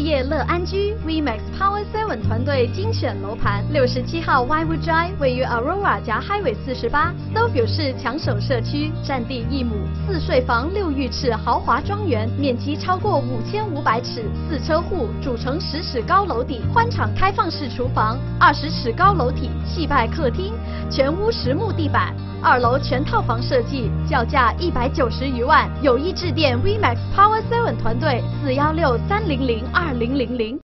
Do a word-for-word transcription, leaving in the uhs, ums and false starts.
业乐安居 V MAX Power Seven 团队精选楼盘，六十七号 Whitewood Drive 位于 Aurora 夹 Highway 四十八 ，Stillview 是抢手社区，占地一亩，四睡房六浴室豪华庄园，面积超过五千五百尺，四车户，主城十尺高楼底，宽敞开放式厨房，二十尺高楼体，气派客厅，全屋实木地板。 二楼全套房设计，叫价一百九十余万，有意致电 V MAX Power Seven 团队四幺六三零零二零零零。